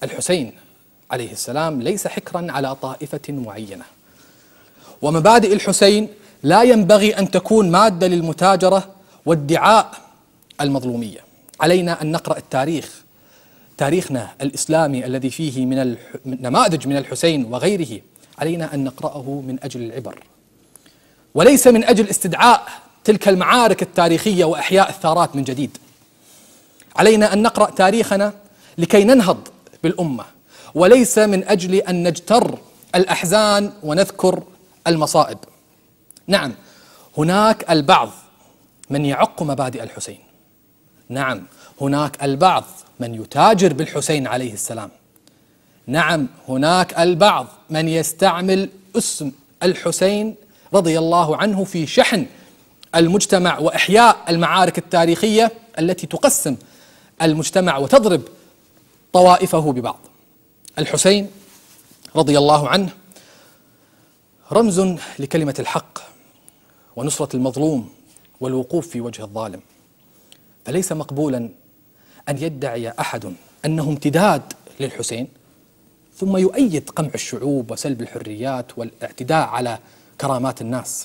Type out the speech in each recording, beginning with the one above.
الحسين عليه السلام ليس حكرا على طائفة معينة، ومبادئ الحسين لا ينبغي أن تكون مادة للمتاجرة وادعاء المظلومية. علينا أن نقرأ التاريخ، تاريخنا الإسلامي الذي فيه من نماذج من الحسين وغيره، علينا أن نقرأه من أجل العبر وليس من أجل استدعاء تلك المعارك التاريخية وإحياء الثارات من جديد. علينا أن نقرأ تاريخنا لكي ننهض بالأمة، وليس من أجل أن نجتر الأحزان ونذكر المصائب. نعم، هناك البعض من يعق مبادئ الحسين، نعم هناك البعض من يتاجر بالحسين عليه السلام، نعم هناك البعض من يستعمل اسم الحسين رضي الله عنه في شحن المجتمع وإحياء المعارك التاريخية التي تقسم المجتمع وتضرب طوائفه ببعض. الحسين رضي الله عنه رمز لكلمة الحق ونصرة المظلوم والوقوف في وجه الظالم، فليس مقبولا أن يدعي أحد أنه امتداد للحسين ثم يؤيد قمع الشعوب وسلب الحريات والاعتداء على كرامات الناس.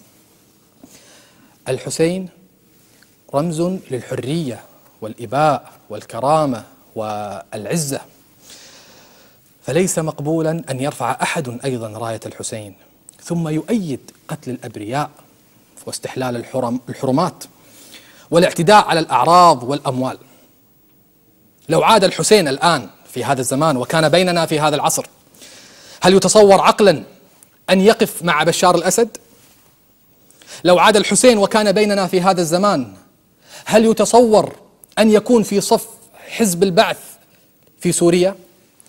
الحسين رمز للحرية والإباء والكرامة والعزة، فليس مقبولا أن يرفع أحد أيضا راية الحسين ثم يؤيد قتل الأبرياء واستحلال الحرمات والاعتداء على الأعراض والأموال. لو عاد الحسين الآن في هذا الزمان وكان بيننا في هذا العصر، هل يتصور عقلا أن يقف مع بشار الأسد؟ لو عاد الحسين وكان بيننا في هذا الزمان، هل يتصور أن يكون في صف حزب البعث في سوريا؟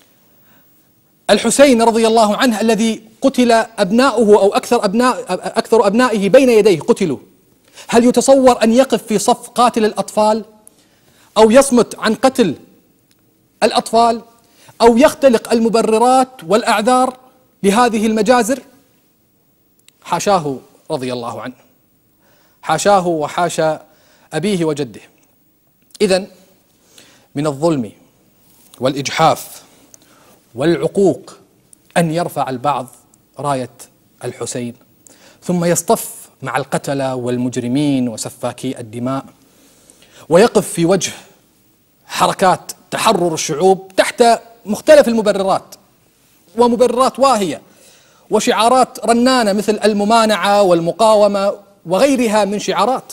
الحسين رضي الله عنه الذي قتل أبناؤه أو أكثر أبنائه بين يديه قتلوا، هل يتصور أن يقف في صف قاتل الأطفال أو يصمت عن قتل الأطفال أو يختلق المبررات والأعذار لهذه المجازر؟ حاشاه رضي الله عنه، حاشاه وحاشا أبيه وجده. إذن من الظلم والإجحاف والعقوق أن يرفع البعض راية الحسين ثم يصطف مع القتلة والمجرمين وسفاكي الدماء ويقف في وجه حركات تحرر الشعوب تحت مختلف المبررات ومبررات واهية وشعارات رنانة مثل الممانعة والمقاومة وغيرها من شعارات.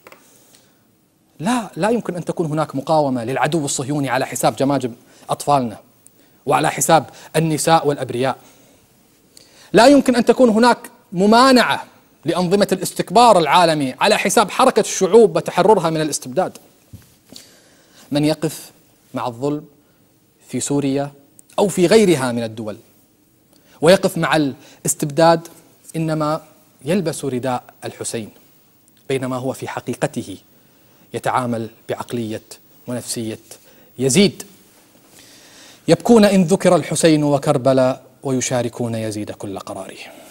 لا يمكن أن تكون هناك مقاومة للعدو الصهيوني على حساب جماجم أطفالنا وعلى حساب النساء والأبرياء. لا يمكن أن تكون هناك ممانعة لأنظمة الاستكبار العالمي على حساب حركة الشعوب وتحررها من الاستبداد. من يقف مع الظلم في سوريا أو في غيرها من الدول ويقف مع الاستبداد إنما يلبس رداء الحسين، بينما هو في حقيقته يتعامل بعقلية ونفسية يزيد. يبكون إن ذكر الحسين وكربلاء ويشاركون يزيد كل قراره.